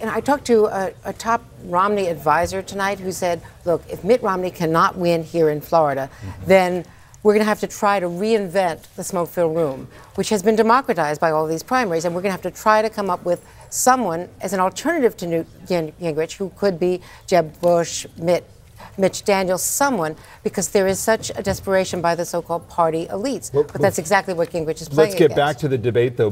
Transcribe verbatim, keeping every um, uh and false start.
and I talked to a, a top Romney advisor tonight who said, look, if Mitt Romney cannot win here in Florida, mm-hmm. then we're going to have to try to reinvent the smoke-filled room, which has been democratized by all these primaries, and we're going to have to try to come up with someone as an alternative to Newt Gingrich, who could be Jeb Bush, Mitt, Mitch Daniels, someone, because there is such a desperation by the so-called party elites. Well, but that's exactly what Gingrich is playing Let's get against. back to the debate, though.